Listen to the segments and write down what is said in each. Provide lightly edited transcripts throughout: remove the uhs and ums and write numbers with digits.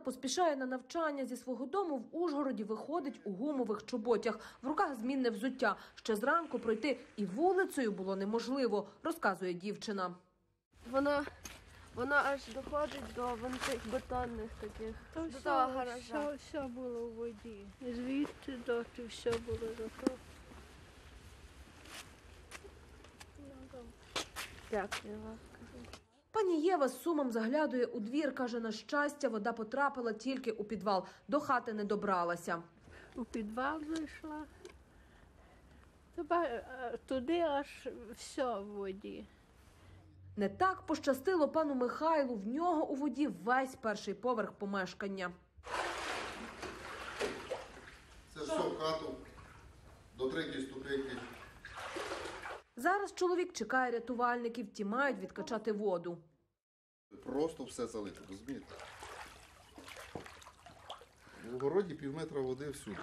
поспішає на навчання. Зі свого дому в Ужгороді виходить у гумових чоботях. В руках змінне взуття. Ще зранку пройти і вулицею було неможливо, розказує дівчина. Воно аж доходить до цих бетонних таких, до того гаража. Все було у воді. Звідти доти все було до того. Дякую. Пані Єва з сумом заглядує у двір. Каже, на щастя, вода потрапила тільки у підвал. До хати не добралася. У підвал зайшла. Туди аж все в воді. Не так пощастило пану Михайлу. В нього у воді весь перший поверх помешкання. Це все в хату, до третьої ступеньки. Зараз чоловік чекає рятувальників, ті мають відкачати воду. Просто все залито, розумієте? У городі півметра води всюди.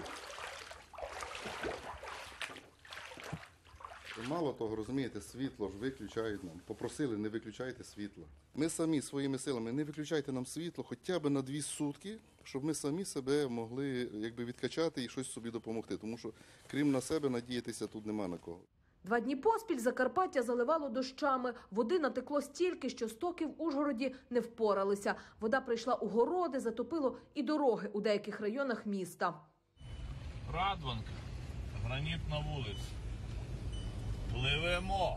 І мало того, розумієте, світло ж виключають нам. Попросили, не виключайте світло. Ми самі своїми силами не виключайте нам світло хоча б на 2 сутки, щоб ми самі себе могли відкачати і щось собі допомогти. Тому що, крім на себе, надіятися тут нема на кого. 2 дні поспіль Закарпаття заливало дощами. Води натекло стільки, що стоки в Ужгороді не впоралися. Вода прийшла у городи, затопило і дороги у деяких районах міста. Радванка, гранітна вулиця. Пливемо!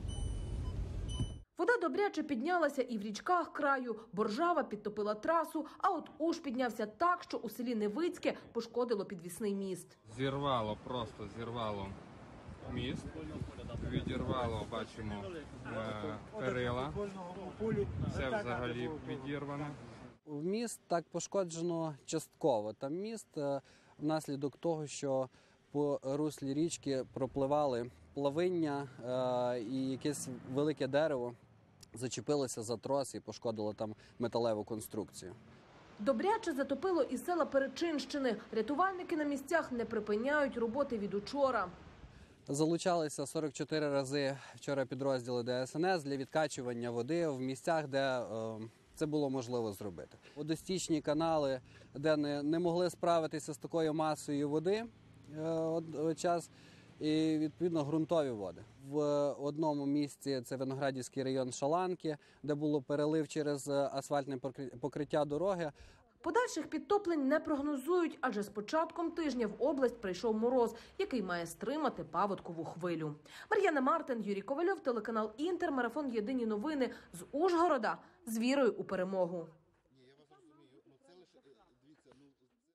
Вода добряче піднялася і в річках краю. Боржава підтопила трасу, а от Уж піднявся так, що у селі Невицьке пошкодило підвісний міст. Зірвало, просто зірвало міст, відірвало, бачимо, перила, це взагалі відірване. Міст так пошкоджено частково. Там міст внаслідок того, що по руслі річки пропливали плавиння і якесь велике дерево зачепилося за трос і пошкодило там металеву конструкцію. Добряче затопило і села Перечинщини. Рятувальники на місцях не припиняють роботи від учора. Залучалися 44 рази вчора підрозділи ДСНС для відкачування води в місцях, де це було можливо зробити. Водостічні канали, де не могли справитися з такою масою води час, і відповідно ґрунтові води. В одному місці, це Виноградівський район Шаланки, де було перелив через асфальтне покриття дороги. Подальших підтоплень не прогнозують, адже з початком тижня в область прийшов мороз, який має стримати паводкову хвилю. Мар'яна Мартин, Юрій Ковальов, телеканал Інтер, марафон «Єдині новини» з Ужгорода з вірою у перемогу.